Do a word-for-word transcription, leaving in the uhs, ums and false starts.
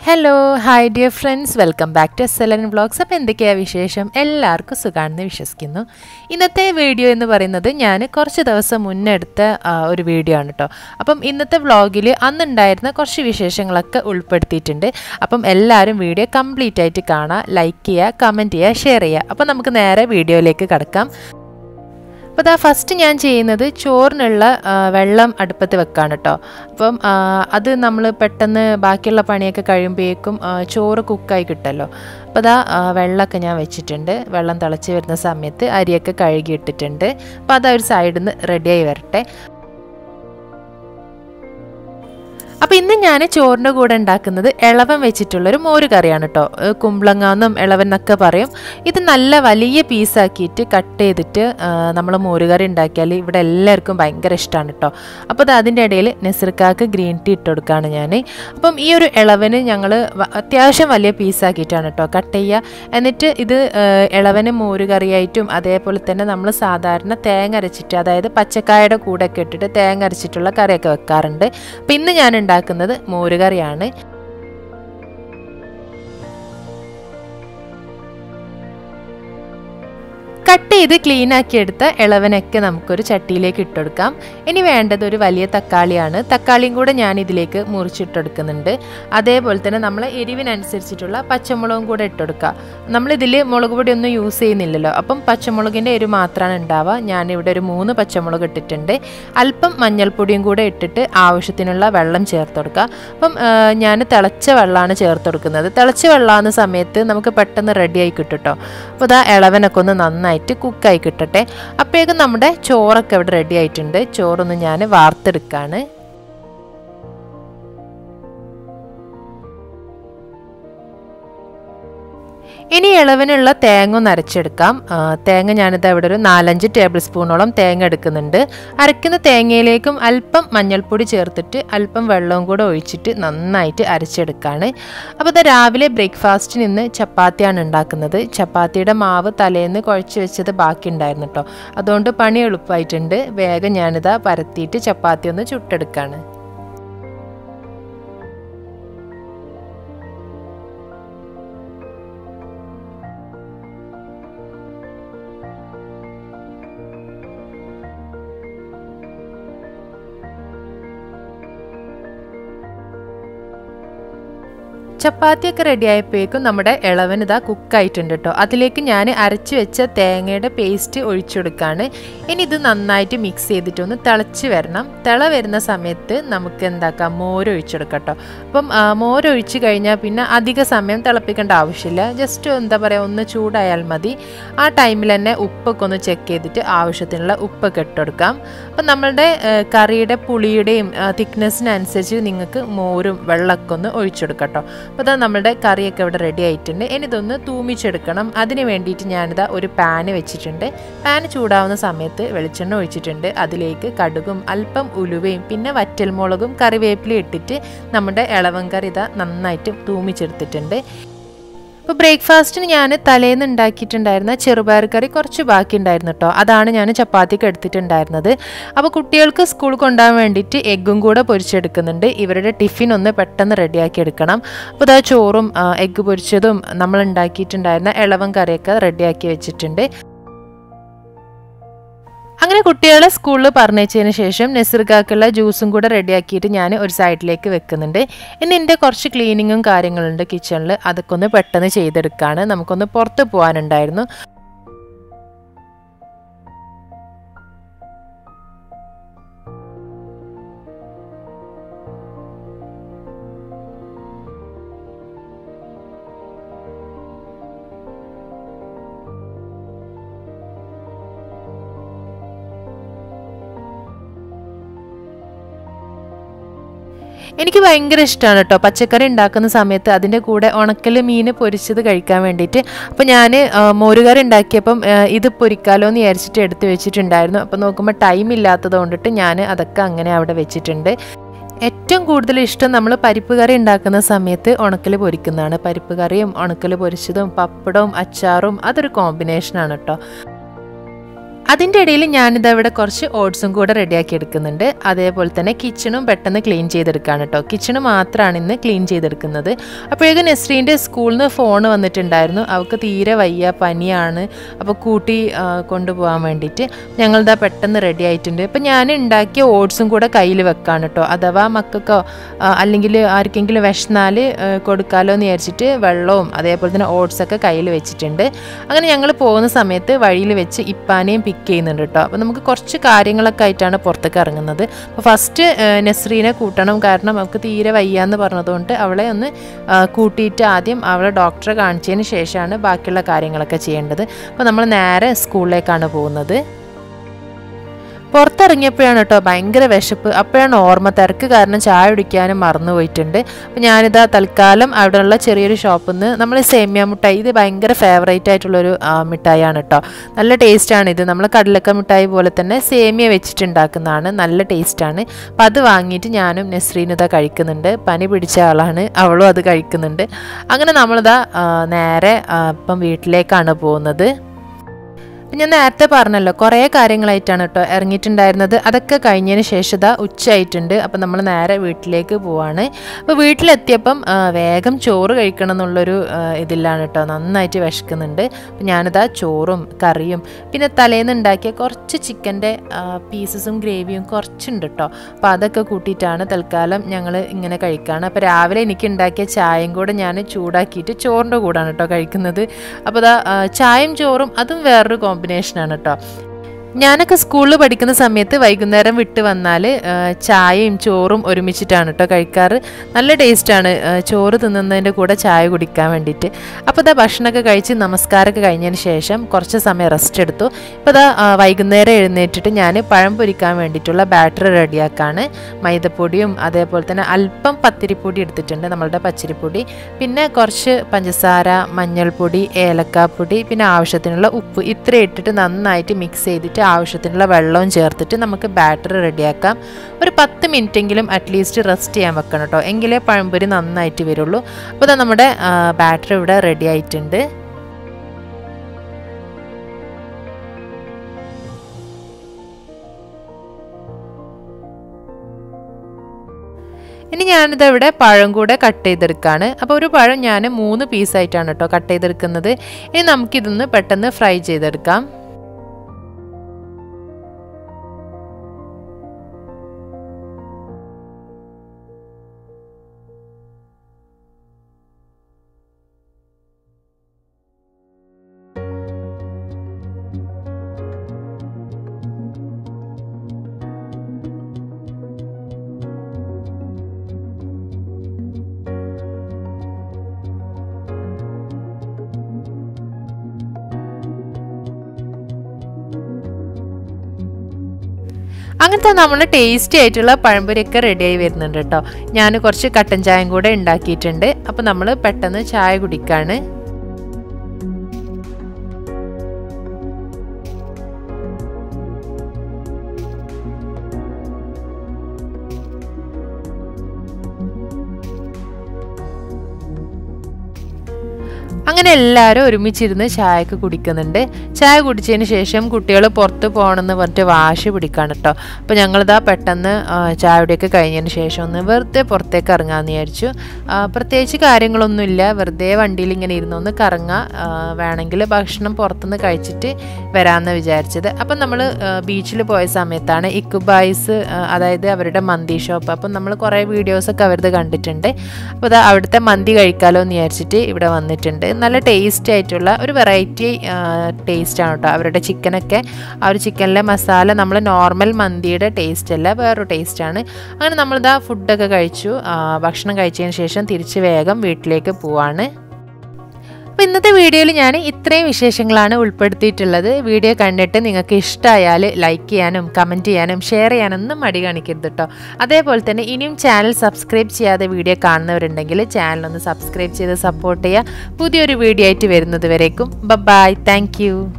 Hello, hi dear friends, welcome back to S L N Vlogs. അപ്പോൾ എന്തൊക്കെയാ വിശേഷം? എല്ലാവർക്കും സുഖാണെന്ന് വിശ്വസിക്കുന്നു. ഇന്നത്തെ വീഡിയോ എന്ന് പറയുന്നത് ഞാൻ കുറച്ച് ദിവസം മുന്നേ എടുത്ത ഒരു വീഡിയോ ആണ് കേട്ടോ. അപ്പം ഇന്നത്തെ വ്ളോഗിൽ അന്നുണ്ടായിരുന്ന കുറച്ച് വിശേഷങ്ങളൊക്കെ ഉൾപ്പെടുത്തിയിട്ടുണ്ട്. അപ്പം എല്ലാവരും വീഡിയോ കംപ്ലീറ്റ് ആയിട്ട് കാണുക, ലൈക്ക് ചെയ്യുക, കമൻറ്റ് ചെയ്യുക, ഷെയർ ചെയ്യുക. അപ്പോൾ നമുക്ക് നേരെ വീഡിയോയിലേക്ക് കടക്കാം. അപ്പോൾ അതാ ഫസ്റ്റ് ഞാൻ ചെയ്യുന്നത് ചോറിനുള്ള വെള്ളം അടുപ്പത്ത് വെക്കാണ് കേട്ടോ. അപ്പം അത് നമ്മൾ പെട്ടെന്ന് ബാക്കിയുള്ള പണിയൊക്കെ കഴിയുമ്പോഴേക്കും ചോറ് കുക്കായി കിട്ടുമല്ലോ. അപ്പോൾ അതാ വെള്ളമൊക്കെ ഞാൻ വെച്ചിട്ടുണ്ട്. വെള്ളം തിളച്ച് വരുന്ന സമയത്ത് അരിയൊക്കെ കഴുകിയിട്ടിട്ടുണ്ട്. അപ്പോൾ അതാ ഒരു സൈഡിൽ നിന്ന് റെഡിയായി വരട്ടെ. അപ്പോൾ ഇന്ന് ഞാൻ ചോറിൻ്റെ കൂടെ ഉണ്ടാക്കുന്നത് ഇളവൻ വെച്ചിട്ടുള്ളൊരു മോര് കറിയാണ് കേട്ടോ. കുമ്പളങ്ങാന്നും ഇളവൻ എന്നൊക്കെ പറയും. ഇത് നല്ല വലിയ പീസാക്കിയിട്ട് കട്ട് ചെയ്തിട്ട് നമ്മൾ മോര് കറി ഉണ്ടാക്കിയാൽ ഇവിടെ എല്ലാവർക്കും ഭയങ്കര ഇഷ്ടമാണ് കേട്ടോ. അപ്പോൾ അത് അതിൻ്റെ ഇടയിൽ നെസർക്കാക്ക് ഗ്രീൻ ടീ ഇട്ട് കൊടുക്കുകയാണ് ഞാൻ. അപ്പം ഈ ഒരു ഇളവന് ഞങ്ങൾ അത്യാവശ്യം വലിയ പീസാക്കിയിട്ടാണ് കേട്ടോ കട്ട് ചെയ്യുക. എന്നിട്ട് ഇത് ഇളവന് മോര് കറിയായിട്ടും അതേപോലെ തന്നെ നമ്മൾ സാധാരണ തേങ്ങ അരച്ചിട്ട്, അതായത് പച്ചക്കായയുടെ കൂടെ ഒക്കെ ഇട്ടിട്ട് തേങ്ങ അരച്ചിട്ടുള്ള കറിയൊക്കെ വെക്കാറുണ്ട്. അപ്പം ഇന്ന് ഞാൻ ഉണ്ടാക്കുന്നത് മോരുകറിയാണ്. കട്ട് ചെയ്ത് ക്ലീൻ ആക്കി എടുത്ത ഇളവനൊക്കെ നമുക്കൊരു ചട്ടിയിലേക്ക് ഇട്ടെടുക്കാം. ഇനി വേണ്ടത് ഒരു വലിയ തക്കാളിയാണ്. തക്കാളിയും കൂടെ ഞാൻ ഇതിലേക്ക് മുറിച്ചിട്ടെടുക്കുന്നുണ്ട്. അതേപോലെ തന്നെ നമ്മൾ എരിവിനനുസരിച്ചിട്ടുള്ള പച്ചമുളകും കൂടെ ഇട്ടെടുക്കുക. നമ്മളിതിൽ മുളക് പൊടി ഒന്നും യൂസ് ചെയ്യുന്നില്ലല്ലോ, അപ്പം പച്ചമുളകിൻ്റെ എരിവ് മാത്രമാണ് ഉണ്ടാവുക. ഞാനിവിടെ ഒരു മൂന്ന് പച്ചമുളക് ഇട്ടിട്ടുണ്ട്. അല്പം മഞ്ഞൾപ്പൊടിയും കൂടെ ഇട്ടിട്ട് ആവശ്യത്തിനുള്ള വെള്ളം ചേർത്ത് കൊടുക്കുക. അപ്പം ഞാൻ തിളച്ച വെള്ളമാണ് ചേർത്ത് കൊടുക്കുന്നത്. തിളച്ച വെള്ളമാകുന്ന സമയത്ത് നമുക്ക് പെട്ടെന്ന് റെഡിയായി കിട്ടും കേട്ടോ. അപ്പോൾ ഇതാ ഇളവനൊക്കെ ഒന്ന് നന്നായി കുക്കായി കിട്ടട്ടെ. അപ്പോഴേക്കും നമ്മുടെ ചോറൊക്കെ ഇവിടെ റെഡി ആയിട്ടുണ്ട്. ചോറൊന്ന് ഞാൻ വാർത്തെടുക്കാണ്. ഇനി ഇളവിനുള്ള തേങ്ങ ഒന്ന് അരച്ചെടുക്കാം. തേങ്ങ ഞാനിത് ഇവിടെ ഒരു നാലഞ്ച് ടേബിൾ സ്പൂണോളം തേങ്ങ എടുക്കുന്നുണ്ട്. അരയ്ക്കുന്ന തേങ്ങയിലേക്കും അല്പം മഞ്ഞൾപ്പൊടി ചേർത്തിട്ട് അല്പം വെള്ളവും കൂടെ ഒഴിച്ചിട്ട് നന്നായിട്ട് അരച്ചെടുക്കുകയാണ്. അപ്പോൾ ഇത് രാവിലെ ബ്രേക്ക്ഫാസ്റ്റിന് ഇന്ന് ചപ്പാത്തിയാണ് ഉണ്ടാക്കുന്നത്. ചപ്പാത്തിയുടെ മാവ് തലേന്ന് കുഴച്ച് വെച്ചത് ബാക്കി ഉണ്ടായിരുന്നു കേട്ടോ. അതുകൊണ്ട് പണി എളുപ്പമായിട്ടുണ്ട്. വേഗം ഞാനിതാ പരത്തിയിട്ട് ചപ്പാത്തി ഒന്ന് ചുട്ടെടുക്കുകയാണ്. ചപ്പാത്തിയൊക്കെ റെഡി ആയപ്പോഴേക്കും നമ്മുടെ ഇളവൻ ഇതാ കുക്കായിട്ടുണ്ട് കേട്ടോ. അതിലേക്ക് ഞാൻ അരച്ച് വെച്ച തേങ്ങയുടെ പേസ്റ്റ് ഒഴിച്ചു കൊടുക്കുകയാണ്. ഇനി ഇത് നന്നായിട്ട് മിക്സ് ചെയ്തിട്ടൊന്ന് തിളച്ച് വരണം. തിള വരുന്ന സമയത്ത് നമുക്ക് എന്താക്കാം, മോര് ഒഴിച്ചെടുക്കാം കേട്ടോ. അപ്പം മോരൊഴിച്ച് കഴിഞ്ഞാൽ പിന്നെ അധിക സമയം തിളപ്പിക്കേണ്ട ആവശ്യമില്ല. ജസ്റ്റ് എന്താ പറയുക, ഒന്ന് ചൂടായാൽ മതി. ആ ടൈമിൽ തന്നെ ഉപ്പൊക്കെ ഒന്ന് ചെക്ക് ചെയ്തിട്ട് ആവശ്യത്തിനുള്ള ഉപ്പൊക്കെ ഇട്ടെടുക്കാം. അപ്പം നമ്മളുടെ കറിയുടെ പുളിയുടെയും തിക്നെസ്സിനനുസരിച്ച് നിങ്ങൾക്ക് മോരും വെള്ളമൊക്കെ ഒന്ന് ഒഴിച്ചെടുക്കാം കേട്ടോ. അപ്പോൾ ഇതാ നമ്മുടെ കറിയൊക്കെ ഇവിടെ റെഡി ആയിട്ടുണ്ട്. ഇനി ഇതൊന്ന് തൂമിച്ചെടുക്കണം. അതിന് വേണ്ടിയിട്ട് ഞാനിതാ ഒരു പാന് വെച്ചിട്ടുണ്ട്. പാന് ചൂടാവുന്ന സമയത്ത് വെളിച്ചെണ്ണ ഒഴിച്ചിട്ടുണ്ട്. അതിലേക്ക് കടുകും അല്പം ഉലുവയും പിന്നെ വറ്റൽമുളകും കറിവേപ്പിലയും ഇട്ടിട്ട് നമ്മുടെ ഇളവൻ കറി ഇതാ നന്നായിട്ട് തൂമിച്ചെടുത്തിട്ടുണ്ട്. അപ്പോൾ ബ്രേക്ക്ഫാസ്റ്റിന് ഞാൻ തലേന്ന് ഉണ്ടാക്കിയിട്ടുണ്ടായിരുന്ന ചെറുപയർ കറി കുറച്ച് ബാക്കി ഉണ്ടായിരുന്നു കേട്ടോ. അതാണ് ഞാൻ ചപ്പാത്തിക്ക് എടുത്തിട്ടുണ്ടായിരുന്നത്. അപ്പോൾ കുട്ടികൾക്ക് സ്കൂൾ കൊണ്ടുപോകാൻ വേണ്ടിയിട്ട് എഗ്ഗും കൂടെ പൊരിച്ചെടുക്കുന്നുണ്ട്. ഇവരുടെ ടിഫിൻ ഒന്ന് പെട്ടെന്ന് റെഡിയാക്കി എടുക്കണം. അപ്പോൾ ഇതാ ചോറും എഗ്ഗ് പൊരിച്ചതും നമ്മൾ ഉണ്ടാക്കിയിട്ടുണ്ടായിരുന്ന ഇളവൻ കറിയൊക്കെ റെഡിയാക്കി വെച്ചിട്ടുണ്ട്. അങ്ങനെ കുട്ടികളെ സ്കൂളിൽ പറഞ്ഞയച്ചതിന് ശേഷം നെസർക്കാക്കുള്ള ജ്യൂസും കൂടെ റെഡിയാക്കിയിട്ട് ഞാൻ ഒരു സൈഡിലേക്ക് വെക്കുന്നുണ്ട്. ഇനി എൻ്റെ കുറച്ച് ക്ലീനിങ്ങും കാര്യങ്ങളുണ്ട് കിച്ചണിൽ. അതൊക്കെ ഒന്ന് പെട്ടെന്ന് ചെയ്തെടുക്കുകയാണ്. നമുക്കൊന്ന് പുറത്ത് പോകാനുണ്ടായിരുന്നു. എനിക്ക് ഭയങ്കര ഇഷ്ടമാണ് കേട്ടോ പച്ചക്കറി ഉണ്ടാക്കുന്ന സമയത്ത് അതിൻ്റെ കൂടെ ഉണക്കൽ മീൻ പൊരിച്ചത് കഴിക്കാൻ വേണ്ടിയിട്ട്. അപ്പോൾ ഞാൻ മോരുകറി ഉണ്ടാക്കിയപ്പം ഇത് പൊരിക്കാലോ എന്ന് വിചാരിച്ചിട്ട് എടുത്ത് വെച്ചിട്ടുണ്ടായിരുന്നു. അപ്പോൾ നോക്കുമ്പോൾ ടൈം ഇല്ലാത്തത് കൊണ്ടിട്ട് ഞാൻ അതൊക്കെ അങ്ങനെ അവിടെ വെച്ചിട്ടുണ്ട്. ഏറ്റവും കൂടുതൽ ഇഷ്ടം നമ്മൾ പരിപ്പ് കറി ഉണ്ടാക്കുന്ന സമയത്ത് ഉണക്കൽ പൊരിക്കുന്നതാണ്. പരിപ്പ് കറിയും ഉണക്കൽ പൊരിച്ചതും പപ്പടവും അച്ചാറും അതൊരു കോമ്പിനേഷനാണ് കേട്ടോ. അതിൻ്റെ ഇടയിൽ ഞാനിതാ ഇവിടെ കുറച്ച് ഓട്സും കൂടെ റെഡിയാക്കി എടുക്കുന്നുണ്ട്. അതേപോലെ തന്നെ കിച്ചണും പെട്ടെന്ന് ക്ലീൻ ചെയ്തെടുക്കുകയാണ് കേട്ടോ. കിച്ചണ് മാത്രമാണ് ഇന്ന് ക്ലീൻ ചെയ്തെടുക്കുന്നത്. അപ്പോഴേക്കും നെസ്രീൻ്റെ സ്കൂളിൽ നിന്ന് ഫോൺ വന്നിട്ടുണ്ടായിരുന്നു. അവൾക്ക് തീരെ വയ്യ, പനിയാണ്, അപ്പോൾ കൂട്ടി കൊണ്ടുപോകാൻ വേണ്ടിയിട്ട് ഞങ്ങളിതാ പെട്ടെന്ന് റെഡി ആയിട്ടുണ്ട്. അപ്പോൾ ഞാൻ ഉണ്ടാക്കിയ ഓട്സും കൂടെ കയ്യിൽ വെക്കാണ് കേട്ടോ. അഥവാ മക്കൾക്കോ അല്ലെങ്കിൽ ആർക്കെങ്കിലും വിശന്നാൽ കൊടുക്കാമല്ലോ എന്ന് വിചാരിച്ചിട്ട് വെള്ളവും അതേപോലെ തന്നെ ഓട്സൊക്കെ കയ്യിൽ വെച്ചിട്ടുണ്ട്. അങ്ങനെ ഞങ്ങൾ പോകുന്ന സമയത്ത് വഴിയിൽ വെച്ച് ഇപ്പാനെയും പിക്ക് ചെയ്യുന്നുണ്ട് കേട്ടോ. അപ്പോൾ നമുക്ക് കുറച്ച് കാര്യങ്ങളൊക്കെ ആയിട്ടാണ് പുറത്തേക്ക് ഇറങ്ങുന്നത്. അപ്പോൾ ഫസ്റ്റ് നെസ്രീനെ കൂട്ടണം, കാരണം അവൾക്ക് തീരെ വയ്യാന്ന് പറഞ്ഞതുകൊണ്ട് അവളെ ഒന്ന് കൂട്ടിയിട്ട് ആദ്യം അവളെ ഡോക്ടറെ കാണിച്ചതിന് ശേഷമാണ് ബാക്കിയുള്ള കാര്യങ്ങളൊക്കെ ചെയ്യേണ്ടത്. അപ്പോൾ നമ്മൾ നേരെ സ്കൂളിലേക്കാണ് പോകുന്നത്. പുറത്തിറങ്ങിയപ്പോഴാണ് കേട്ടോ ഭയങ്കര വിശപ്പ്. അപ്പോഴാണ് ഓർമ്മ, തിരക്ക് കാരണം ചായ കുടിക്കാനും മറന്നു പോയിട്ടുണ്ട്. അപ്പോൾ ഞാനിതാ തൽക്കാലം അവിടെയുള്ള ചെറിയൊരു ഷോപ്പിൽ നിന്ന് നമ്മൾ സേമിയ മിഠായി, ഇത് ഭയങ്കര ഫേവറേറ്റ് ആയിട്ടുള്ളൊരു മിഠായിയാണ് കേട്ടോ. നല്ല ടേസ്റ്റാണ് ഇത്. നമ്മൾ കടലക്ക മിഠായി പോലെ തന്നെ സേമിയ വെച്ചിട്ടുണ്ടാക്കുന്നതാണ്, നല്ല ടേസ്റ്റാണ്. അപ്പോൾ അത് വാങ്ങിയിട്ട് ഞാനും നെസ്രീനും ഇതാ കഴിക്കുന്നുണ്ട്. പനി പിടിച്ച ആളാണ്, അവളും അത് കഴിക്കുന്നുണ്ട്. അങ്ങനെ നമ്മളിതാ നേരെ ഇപ്പം വീട്ടിലേക്കാണ് പോകുന്നത്. ഞാൻ നേരത്തെ പറഞ്ഞല്ലോ കുറേ കാര്യങ്ങളായിട്ടാണ് കേട്ടോ ഇറങ്ങിയിട്ടുണ്ടായിരുന്നത്. അതൊക്കെ കഴിഞ്ഞതിന് ശേഷം ഇതാ ഉച്ചയായിട്ടുണ്ട്. അപ്പം നമ്മൾ നേരെ വീട്ടിലേക്ക് പോവാണ്. അപ്പോൾ വീട്ടിലെത്തിയപ്പം വേഗം ചോറ് കഴിക്കണം എന്നുള്ളൊരു ഇതിലാണ് കേട്ടോ. നന്നായിട്ട് വിശക്കുന്നുണ്ട്. അപ്പം ഞാനിതാ ചോറും കറിയും പിന്നെ തലേന്ന് ഉണ്ടാക്കിയ കുറച്ച് ചിക്കൻ്റെ പീസസും ഗ്രേവിയും കുറച്ചുണ്ട് കേട്ടോ. അപ്പോൾ അതൊക്കെ കൂട്ടിയിട്ടാണ് തൽക്കാലം ഞങ്ങൾ ഇങ്ങനെ കഴിക്കുകയാണ്. അപ്പോൾ രാവിലെ എനിക്ക് ഉണ്ടാക്കിയ ചായയും കൂടെ ഞാൻ ചൂടാക്കിയിട്ട് ചോറിൻ്റെ കൂടാണ് കേട്ടോ കഴിക്കുന്നത്. അപ്പോൾ അതാ ചായയും ചോറും അതും വേറൊരു കോമ്പിനേഷനാണ് കേട്ടോ. ഞാനൊക്കെ സ്കൂളിൽ പഠിക്കുന്ന സമയത്ത് വൈകുന്നേരം വിട്ട് വന്നാൽ ചായയും ചോറും ഒരുമിച്ചിട്ടാണ് കേട്ടോ കഴിക്കാറ്. നല്ല ടേസ്റ്റാണ് ചോറ് തിന്നുന്നതിൻ്റെ കൂടെ ചായ കുടിക്കാൻ വേണ്ടിയിട്ട്. അപ്പോൾ ഇതാ ഭക്ഷണമൊക്കെ കഴിച്ച് നമസ്കാരമൊക്കെ കഴിഞ്ഞതിന് ശേഷം കുറച്ച് സമയം റെസ്റ്റ് എടുത്തു. ഇപ്പോൾ ഇതാ വൈകുന്നേരം എഴുന്നേറ്റിട്ട് ഞാൻ പഴം പൊരിക്കാൻ വേണ്ടിയിട്ടുള്ള ബാറ്ററി റെഡിയാക്കാണ്. മൈദപ്പൊടിയും അതേപോലെ തന്നെ അല്പം പത്തിരിപ്പൊടി എടുത്തിട്ടുണ്ട്, നമ്മളുടെ പച്ചരിപ്പൊടി, പിന്നെ കുറച്ച് പഞ്ചസാര, മഞ്ഞൾപ്പൊടി, ഏലക്കാപ്പൊടി, പിന്നെ ആവശ്യത്തിനുള്ള ഉപ്പ്, ഇത്ര ഇട്ടിട്ട് നന്നായിട്ട് മിക്സ് ചെയ്തിട്ട് ആവശ്യത്തിനുള്ള വെള്ളവും ചേർത്തിട്ട് നമുക്ക് ബാറ്ററി റെഡിയാക്കാം. ഒരു പത്ത് മിനിറ്റെങ്കിലും അറ്റ്ലീസ്റ്റ് റെസ്റ്റ് ചെയ്യാൻ വെക്കണം കേട്ടോ, എങ്കിലേ പഴംപൊരി നന്നായിട്ട് വരുള്ളൂ. അപ്പോൾ ഇതാ നമ്മുടെ ബാറ്ററി ഇവിടെ റെഡി ആയിട്ടുണ്ട്. ഇനി ഞാനിത് ഇവിടെ പഴം കൂടെ കട്ട് ചെയ്തെടുക്കുകയാണ്. അപ്പോൾ ഒരു പഴം ഞാൻ മൂന്ന് പീസായിട്ടാണ് കേട്ടോ കട്ട് ചെയ്തെടുക്കുന്നത്. ഇനി നമുക്കിതൊന്ന് പെട്ടെന്ന് ഫ്രൈ ചെയ്തെടുക്കാം. അങ്ങനത്തെ നമ്മൾ ടേസ്റ്റി ആയിട്ടുള്ള പഴംപൊരിയൊക്കെ റെഡിയായി വരുന്നുണ്ട് കേട്ടോ. ഞാൻ കുറച്ച് കട്ടൻ ചായയും കൂടെ ഉണ്ടാക്കിയിട്ടുണ്ട്. അപ്പോൾ നമ്മൾ പെട്ടെന്ന് ചായ കുടിക്കാണ്. അങ്ങനെ എല്ലാവരും ഒരുമിച്ചിരുന്ന് ചായയൊക്കെ കുടിക്കുന്നുണ്ട്. ചായ കുടിച്ചതിന് ശേഷം കുട്ടികൾ പുറത്ത് പോകണമെന്ന് പറഞ്ഞിട്ട് വാശി പിടിക്കാണ് കേട്ടോ. അപ്പോൾ ഞങ്ങളിതാ പെട്ടെന്ന് ചായയുടെയൊക്കെ കഴിഞ്ഞതിന് ശേഷം ഒന്ന് വെറുതെ പുറത്തേക്ക് ഇറങ്ങാമെന്ന് വിചാരിച്ചു. പ്രത്യേകിച്ച് കാര്യങ്ങളൊന്നുമില്ല, വെറുതെ വണ്ടിയിൽ ഇങ്ങനെ ഇരുന്നൊന്ന് കറങ്ങാം, വേണമെങ്കിൽ ഭക്ഷണം പുറത്തുനിന്ന് കഴിച്ചിട്ട് വരാമെന്ന് വിചാരിച്ചത്. അപ്പം നമ്മൾ ബീച്ചിൽ പോയ സമയത്താണ് ഇക്കു ബൈസ്, അതായത് അവരുടെ മന്തി ഷോപ്പ്. അപ്പം നമ്മൾ കുറേ വീഡിയോസൊക്കെ അവരത് കണ്ടിട്ടുണ്ട്. അപ്പോൾ അത് അവിടുത്തെ മന്തി കഴിക്കാമല്ലോ എന്ന് വിചാരിച്ചിട്ട് ഇവിടെ വന്നിട്ടുണ്ട്. നല്ല ടേസ്റ്റി ആയിട്ടുള്ള ഒരു വെറൈറ്റി ടേസ്റ്റാണ് കേട്ടോ അവരുടെ ചിക്കനൊക്കെ. ആ ഒരു ചിക്കനിലെ മസാല നമ്മൾ നോർമൽ മന്തിയുടെ ടേസ്റ്റ് അല്ല, വേറൊരു ടേസ്റ്റാണ്. അങ്ങനെ നമ്മളിതാ ഫുഡൊക്കെ കഴിച്ചു. ഭക്ഷണം കഴിച്ചതിന് ശേഷം തിരിച്ച് വേഗം വീട്ടിലേക്ക് പോവാണ്. അപ്പോൾ ഇന്നത്തെ വീഡിയോയിൽ ഞാൻ ഇത്രയും വിശേഷങ്ങളാണ് ഉൾപ്പെടുത്തിയിട്ടുള്ളത്. വീഡിയോ കണ്ടിട്ട് നിങ്ങൾക്ക് ഇഷ്ടമായാൽ ലൈക്ക് ചെയ്യാനും കമൻറ്റ് ചെയ്യാനും ഷെയർ ചെയ്യാനൊന്നും മടി കാണിക്കരുത് കേട്ടോ. അതേപോലെ തന്നെ ഇനിയും ചാനൽ സബ്സ്ക്രൈബ് ചെയ്യാതെ വീഡിയോ കാണുന്നവരുണ്ടെങ്കിൽ ചാനലൊന്ന് സബ്സ്ക്രൈബ് ചെയ്ത് സപ്പോർട്ട് ചെയ്യുക. പുതിയൊരു വീഡിയോ ആയിട്ട് വരുന്നത് വരേക്കും ബൈ, താങ്ക് യു.